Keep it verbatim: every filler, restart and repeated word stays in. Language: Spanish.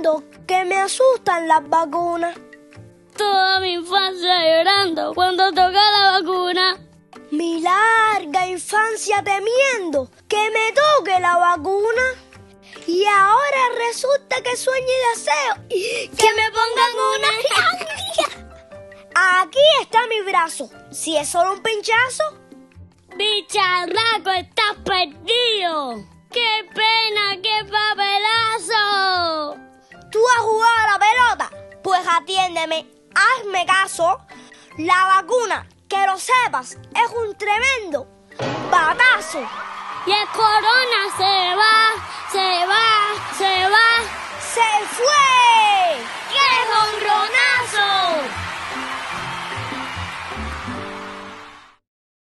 llorando, que me asustan las vacunas. Toda mi infancia llorando cuando toca la vacuna. Mi larga infancia temiendo que me toque la vacuna. Y ahora resulta que sueño y deseo que me pongan una. Aquí está mi brazo. Si es solo un pinchazo. Bicharraco, estás perdido. ¡Qué pena, qué papelazo! ¿Tú has jugado a la pelota? Pues atiéndeme, hazme caso. La vacuna, que lo sepas, es un tremendo batazo. Y el corona se va, se va.